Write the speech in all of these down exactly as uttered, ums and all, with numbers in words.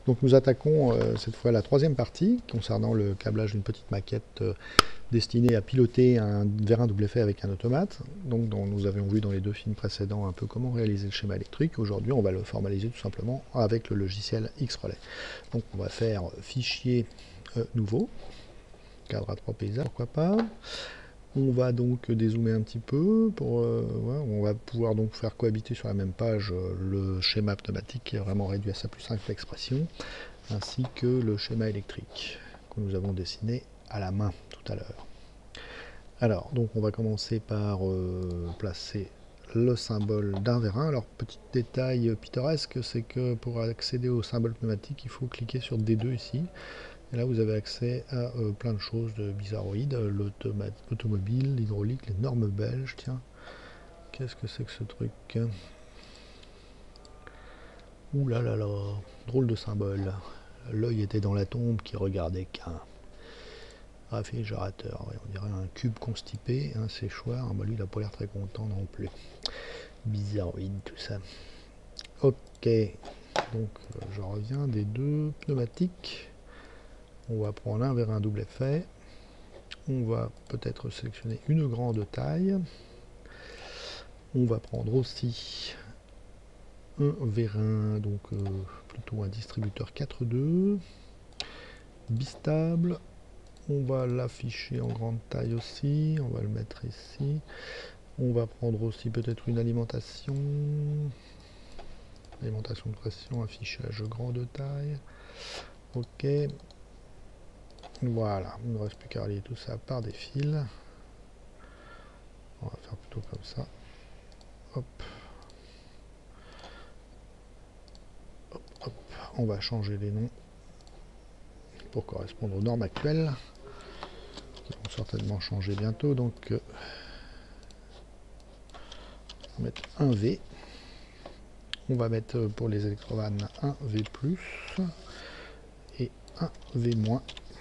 Donc nous attaquons euh, cette fois la troisième partie concernant le câblage d'une petite maquette euh, destinée à piloter un vérin double effet avec un automate. Donc dont nous avions vu dans les deux films précédents un peu comment réaliser le schéma électrique. Aujourd'hui on va le formaliser tout simplement avec le logiciel X-Relay. Donc on va faire fichier euh, nouveau, cadre à trois paysages, pourquoi pas. On va donc dézoomer un petit peu, pour, euh, ouais, on va pouvoir donc faire cohabiter sur la même page euh, le schéma pneumatique qui est vraiment réduit à sa plus simple expression, ainsi que le schéma électrique que nous avons dessiné à la main tout à l'heure. Alors, donc on va commencer par euh, placer le symbole d'un vérin. Alors, petit détail pittoresque, c'est que pour accéder au symbole pneumatique, il faut cliquer sur D deux ici. Et là, vous avez accès à euh, plein de choses de bizarroïdes, l'automobile, l'hydraulique, les normes belges, tiens. Qu'est-ce que c'est que ce truc? Ouh là là là, drôle de symbole. L'œil était dans la tombe qui regardait qu'un réfrigérateur. Ouais, on dirait un cube constipé, un séchoir. Bah, lui, il n'a pas l'air très content non plus. Bizarroïde, tout ça. Ok, donc je reviens des deux pneumatiques. On va prendre un vers un double effet. On va peut-être sélectionner une grande taille. On va prendre aussi un vérin, donc euh, plutôt un distributeur quatre deux, bistable. On va l'afficher en grande taille aussi, on va le mettre ici. On va prendre aussi peut-être une alimentation, alimentation de pression, affichage grande taille. Ok, voilà, il ne reste plus qu'à relier tout ça par des fils. On va faire plutôt comme ça. Hop. Hop, hop. On va changer les noms pour correspondre aux normes actuelles, qui vont certainement changer bientôt. Donc, euh, on va mettre un V. On va mettre pour les électrovannes un V plus et un V moins.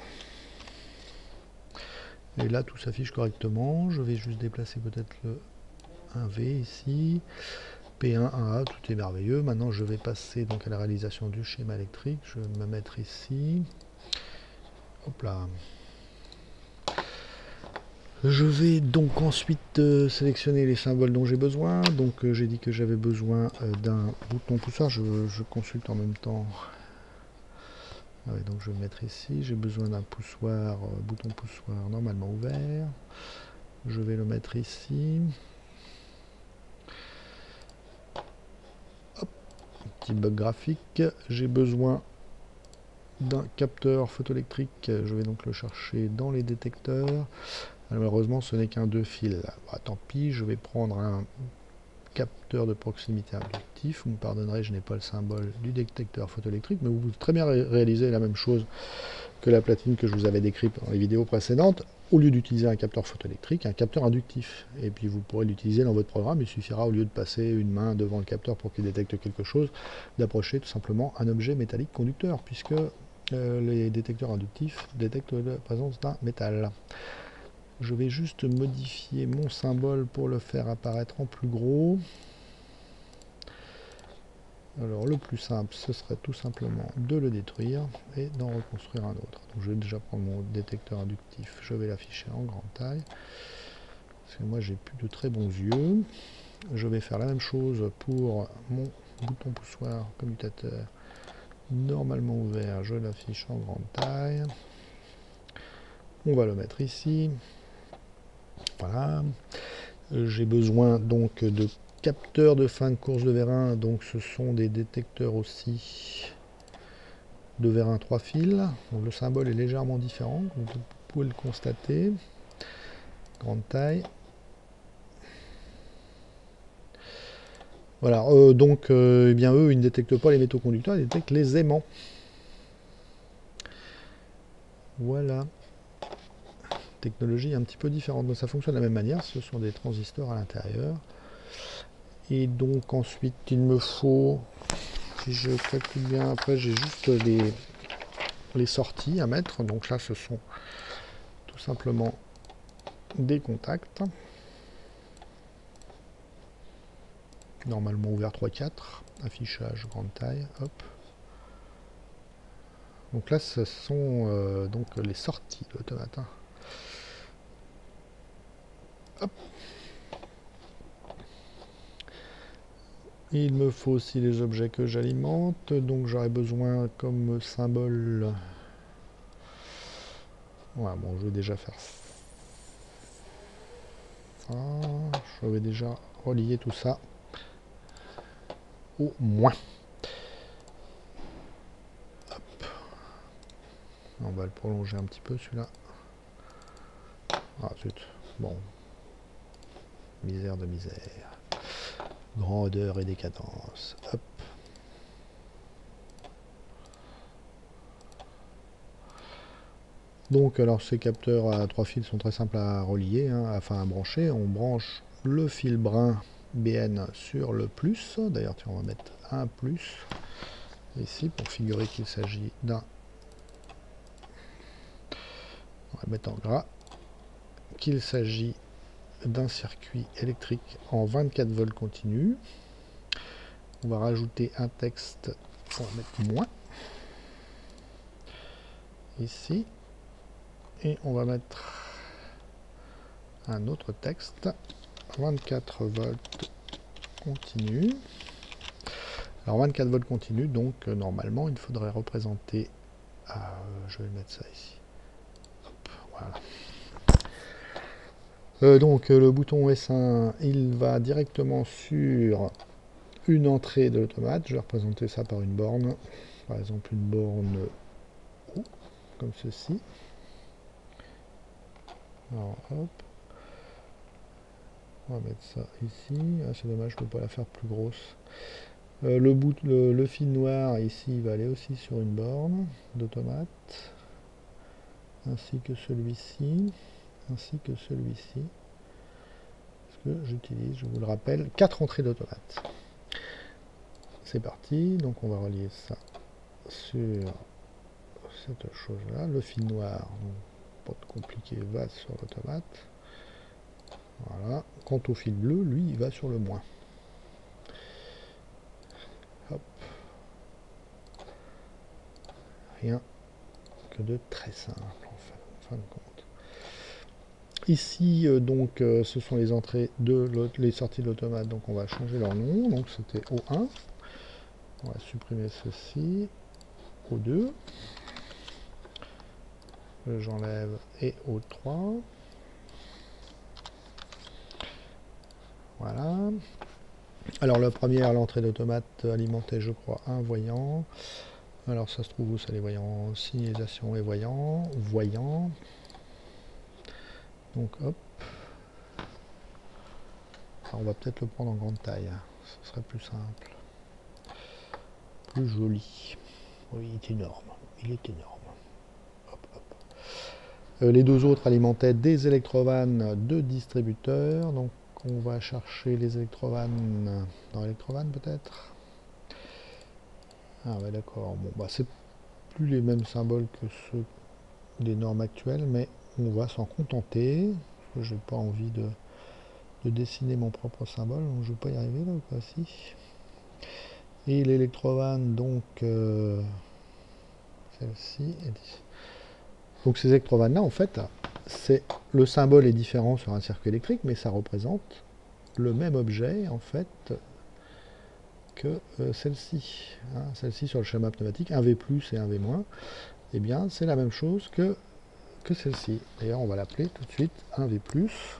Et là, tout s'affiche correctement. Je vais juste déplacer peut-être le un V ici. P un, un A, tout est merveilleux. Maintenant, je vais passer donc à la réalisation du schéma électrique. Je vais me mettre ici. Hop là. Je vais donc ensuite euh, sélectionner les symboles dont j'ai besoin. Donc euh, j'ai dit que j'avais besoin euh, d'un bouton poussoir. Je, je consulte en même temps. Ah ouais, donc je vais mettre ici. J'ai besoin d'un poussoir, euh, bouton poussoir normalement ouvert. Je vais le mettre ici. Hop, petit bug graphique. J'ai besoin d'un capteur photoélectrique. Je vais donc le chercher dans les détecteurs. Malheureusement, ce n'est qu'un deux fils. Bah, tant pis, je vais prendre un capteur de proximité inductif. Vous me pardonnerez, je n'ai pas le symbole du détecteur photoélectrique, mais vous pouvez très bien ré réaliser la même chose que la platine que je vous avais décrite dans les vidéos précédentes. Au lieu d'utiliser un capteur photoélectrique, un capteur inductif. Et puis vous pourrez l'utiliser dans votre programme. Il suffira, au lieu de passer une main devant le capteur pour qu'il détecte quelque chose, d'approcher tout simplement un objet métallique conducteur, puisque euh, les détecteurs inductifs détectent la présence d'un métal. Je vais juste modifier mon symbole pour le faire apparaître en plus gros. Alors le plus simple, ce serait tout simplement de le détruire et d'en reconstruire un autre. Donc je vais déjà prendre mon détecteur inductif, je vais l'afficher en grande taille. Parce que moi j'ai plus de très bons yeux. Je vais faire la même chose pour mon bouton poussoir commutateur normalement ouvert, je l'affiche en grande taille. On va le mettre ici. Voilà. J'ai besoin donc de capteurs de fin de course de vérin, donc ce sont des détecteurs aussi de vérin trois fils. Donc le symbole est légèrement différent, comme vous pouvez le constater. Grande taille. Voilà, euh, donc euh, eh bien eux, ils ne détectent pas les métaux conducteurs, ils détectent les aimants. Voilà. Technologie un petit peu différente, mais ça fonctionne de la même manière, ce sont des transistors à l'intérieur. Et donc ensuite il me faut, si je calcule bien après, j'ai juste les, les sorties à mettre. Donc là ce sont tout simplement des contacts. Normalement ouvert trois quatre, affichage grande taille, hop. Donc là, ce sont euh, donc les sorties de l'automate. Hein. Hop. Il me faut aussi les objets que j'alimente, donc j'aurai besoin comme symbole. Ouais, bon, je vais déjà faire ça. Je vais déjà relier tout ça au moins. Hop. On va le prolonger un petit peu celui-là. Ah zut. Bon. Misère de misère. Grandeur et décadence. Hop. Donc, alors ces capteurs à trois fils sont très simples à relier, hein, enfin à brancher. On branche le fil brun B N sur le plus. D'ailleurs, on va mettre un plus ici pour figurer qu'il s'agit d'un. On va mettre en gras qu'il s'agit d'un circuit électrique en vingt-quatre volts continu. On va rajouter un texte, on va mettre moins ici. Et on va mettre un autre texte, vingt-quatre volts continu. Alors vingt-quatre volts continu, donc euh, normalement il faudrait représenter, euh, je vais mettre ça ici. Hop, voilà. Euh, donc euh, le bouton S un, il va directement sur une entrée de l'automate. Je vais représenter ça par une borne, par exemple une borne O, comme ceci. Alors hop. On va mettre ça ici. Ah, c'est dommage, je ne peux pas la faire plus grosse. Euh, le, bout, le, le fil noir ici va aller aussi sur une borne d'automate. Ainsi que celui-ci. Ainsi que celui-ci. Parce que j'utilise, je vous le rappelle, quatre entrées d'automate. C'est parti. Donc on va relier ça sur cette chose-là. Le fil noir, donc, pas de compliqué, va sur l'automate. Voilà. Quant au fil bleu, lui, il va sur le moins. Hop. Rien que de très simple, en fin, en fin de compte. Ici, euh, donc, euh, ce sont les entrées de les sorties de l'automate. Donc, on va changer leur nom. Donc, c'était O un. On va supprimer ceci. O deux. J'enlève et O trois. Voilà. Alors la première, l'entrée d'automate alimentait, je crois, un voyant. Alors ça se trouve où ça, les voyants? Signalisation et voyant. Voyant. Donc hop. Alors, on va peut-être le prendre en grande taille. Ce serait plus simple. Plus joli. Oui, il est énorme. Il est énorme. Hop, hop. Euh, les deux autres alimentaient des électrovannes de distributeurs. Donc on va chercher les électrovannes dans l'électrovanne peut-être. Ah ouais, d'accord. Bon, bah c'est plus les mêmes symboles que ceux des normes actuelles, mais on va s'en contenter. J'ai pas envie de, de dessiner mon propre symbole, donc je ne vais pas y arriver là ou pas si. Et l'électrovanne, donc euh, celle-ci. Donc ces électrovannes là, en fait, c'est le symbole est différent sur un circuit électrique, mais ça représente le même objet en fait que euh, celle-ci. Hein, celle-ci sur le schéma pneumatique, un V plus et un V moins, eh bien c'est la même chose que, que celle-ci. D'ailleurs on va l'appeler tout de suite un V plus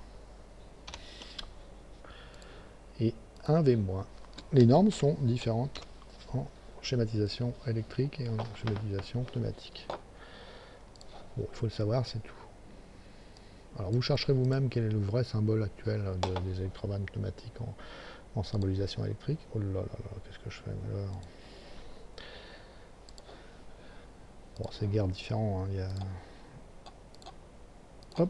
et un V moins. Les normes sont différentes en schématisation électrique et en schématisation pneumatique. Bon, il faut le savoir, c'est tout. Alors vous chercherez vous-même quel est le vrai symbole actuel de, des électrovannes pneumatiques en, en symbolisation électrique. Oh là là là, qu'est-ce que je fais alors? Bon, c'est guère différent. Hein. Il y a... Hop.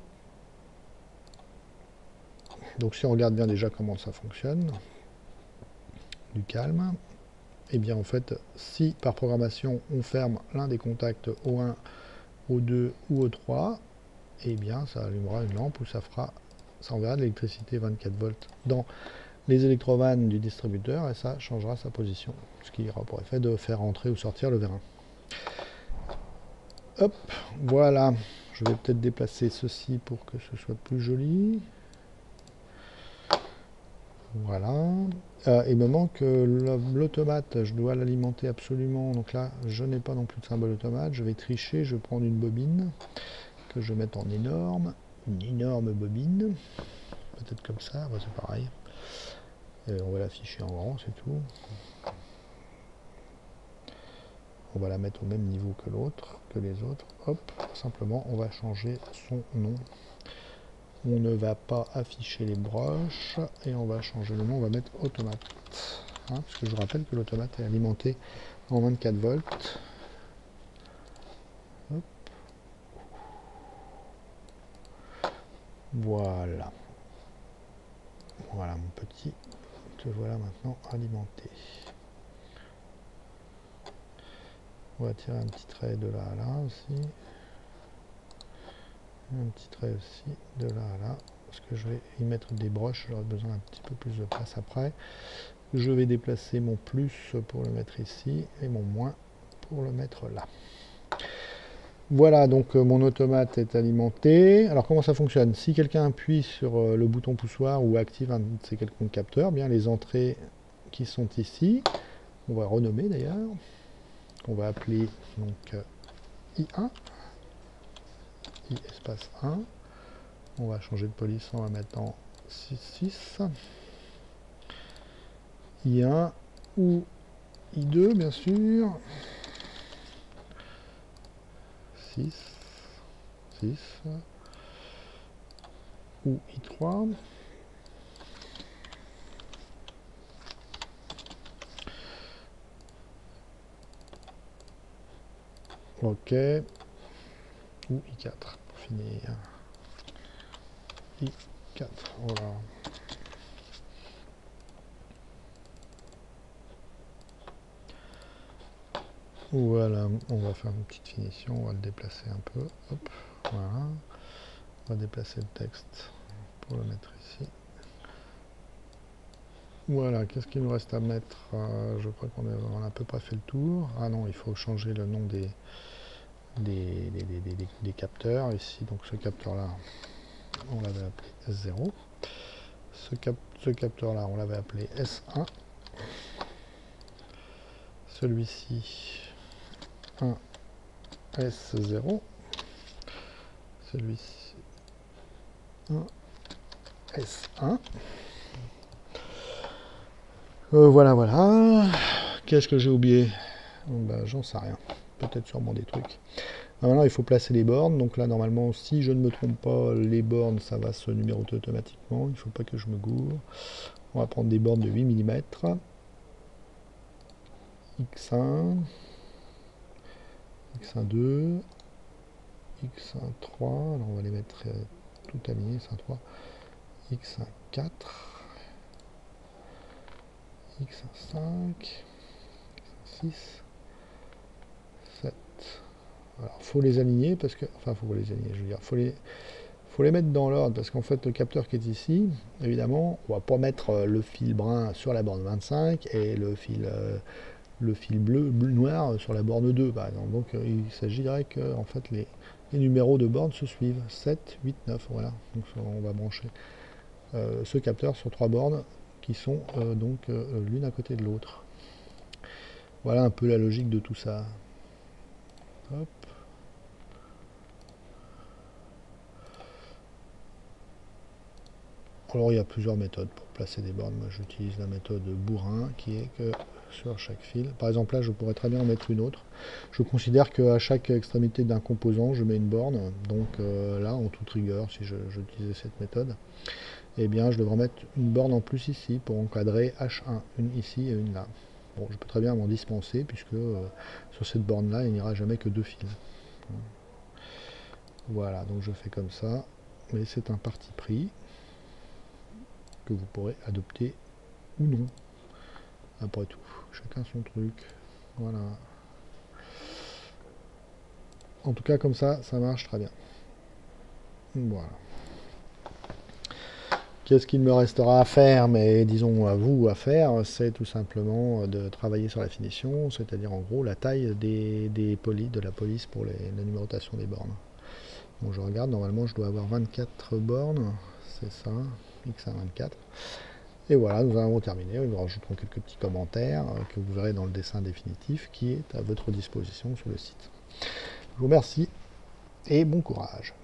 Donc si on regarde bien déjà comment ça fonctionne, du calme, et bien en fait, si par programmation on ferme l'un des contacts O un, O deux ou O trois, et bien ça allumera une lampe où ça fera, ça enverra de l'électricité vingt-quatre volts dans les électrovannes du distributeur et ça changera sa position, ce qui aura pour effet de faire entrer ou sortir le vérin. Hop, voilà. Je vais peut-être déplacer ceci pour que ce soit plus joli. Voilà. Euh, il me manque euh, l'automate, je dois l'alimenter absolument. Donc là, je n'ai pas non plus de symbole automate. Je vais tricher, je vais prendre une bobine que je vais mettre en énorme. Une énorme bobine. Peut-être comme ça, ouais, c'est pareil. Et on va l'afficher en grand, c'est tout. On va la mettre au même niveau que l'autre, que les autres. Hop, simplement, on va changer son nom. On ne va pas afficher les broches et on va changer le nom, on va mettre automate. Hein, parce que je rappelle que l'automate est alimenté en vingt-quatre volts. Hop. Voilà. Voilà mon petit, te voilà maintenant alimenté. On va tirer un petit trait de là à là aussi. Un petit trait aussi de là à là. Parce que je vais y mettre des broches, j'aurai besoin d'un petit peu plus de place après. Je vais déplacer mon plus pour le mettre ici et mon moins pour le mettre là. Voilà, donc euh, mon automate est alimenté. Alors comment ça fonctionne? Si quelqu'un appuie sur euh, le bouton poussoir ou active un de ces quelconques capteurs, bien les entrées qui sont ici, on va renommer d'ailleurs, on va appeler donc euh, I un, I espace un, on va changer de police, on va mettre en six six, I un ou I deux bien sûr, six, six, ou I trois, ok, ou I quatre pour finir, I quatre, voilà. Voilà, on va faire une petite finition, on va le déplacer un peu, hop, voilà. On va déplacer le texte pour le mettre ici. Voilà, qu'est-ce qu'il nous reste à mettre? euh, Je crois qu'on a, a à peu près fait le tour. Ah non, il faut changer le nom des, des, des, des, des, des capteurs. Ici, donc ce capteur-là, on l'avait appelé S zéro. Ce, cap, ce capteur-là, on l'avait appelé S un. Celui-ci, un S zéro. Celui-ci, un S un. Euh, voilà, voilà. Qu'est-ce que j'ai oublié? Ben, j'en sais rien. Peut-être sûrement des trucs. Maintenant, il faut placer les bornes. Donc là, normalement, si je ne me trompe pas, les bornes, ça va se numéroter automatiquement. Il ne faut pas que je me gourre. On va prendre des bornes de huit millimètres. X un, X un deux, X un trois. Alors, on va les mettre euh, tout alignés, X un trois, X un quatre, X un cinq, X un six, sept. Alors, faut les aligner parce que, enfin, faut les aligner. Je veux dire, faut les, faut les mettre dans l'ordre parce qu'en fait, le capteur qui est ici, évidemment, on va pas mettre le fil brun sur la borne vingt-cinq et le fil, euh, le fil bleu, bleu noir sur la borne deux, par exemple. Donc, euh, il s'agirait que, en fait, les, les numéros de borne se suivent. sept, huit, neuf, voilà. Donc, on va brancher euh, ce capteur sur trois bornes qui sont euh, donc euh, l'une à côté de l'autre. Voilà un peu la logique de tout ça. Hop. Alors il y a plusieurs méthodes pour placer des bornes. Moi j'utilise la méthode bourrin qui est que sur chaque fil. Par exemple là je pourrais très bien en mettre une autre. Je considère qu'à chaque extrémité d'un composant je mets une borne. Donc euh, là en toute rigueur si j'utilisais cette méthode, eh bien je devrais mettre une borne en plus ici pour encadrer H un. Une ici et une là. Bon je peux très bien m'en dispenser puisque euh, sur cette borne là il n'y aura jamais que deux fils. Voilà donc je fais comme ça. Mais c'est un parti pris que vous pourrez adopter ou non. Après tout, chacun son truc. Voilà. En tout cas, comme ça, ça marche très bien. Voilà. Qu'est-ce qu'il me restera à faire, mais disons à vous à faire, c'est tout simplement de travailler sur la finition, c'est-à-dire en gros la taille des, des polices, de la police pour les, la numérotation des bornes. Donc je regarde, normalement je dois avoir vingt-quatre bornes, c'est ça, X un vingt-quatre. Et voilà, nous avons terminé, nous rajouterons quelques petits commentaires euh, que vous verrez dans le dessin définitif qui est à votre disposition sur le site. Je vous remercie et bon courage.